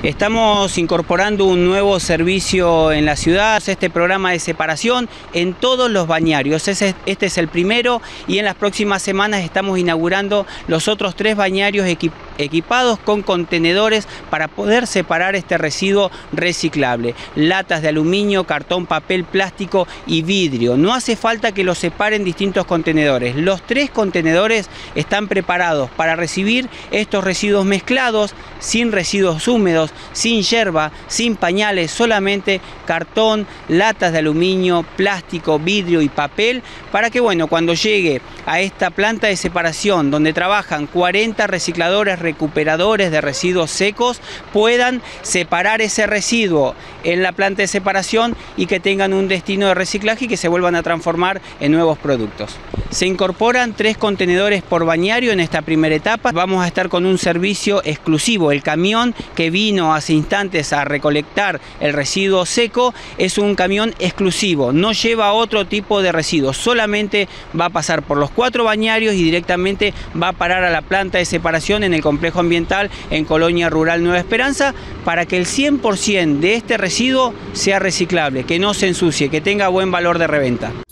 Estamos incorporando un nuevo servicio en la ciudad, este programa de separación en todos los bañarios. Este es el primero y en las próximas semanas estamos inaugurando los otros 3 bañarios equipados con contenedores para poder separar este residuo reciclable. Latas de aluminio, cartón, papel, plástico y vidrio. No hace falta que los separen distintos contenedores. Los 3 contenedores están preparados para recibir estos residuos mezclados, sin residuos húmedos, sin yerba, sin pañales, solamente cartón, latas de aluminio, plástico, vidrio y papel, para que cuando llegue a esta planta de separación donde trabajan 40 recicladores recuperadores de residuos secos, puedan separar ese residuo en la planta de separación y que tengan un destino de reciclaje y que se vuelvan a transformar en nuevos productos. Se incorporan 3 contenedores por bañario en esta primera etapa. Vamos a estar con un servicio exclusivo. El camión que vino hace instantes a recolectar el residuo seco es un camión exclusivo, no lleva otro tipo de residuos, solamente va a pasar por los 4 bañarios y directamente va a parar a la planta de separación en el complejo ambiental en Colonia Rural Nueva Esperanza, para que el 100% de este residuo sea reciclable, que no se ensucie, que tenga buen valor de reventa.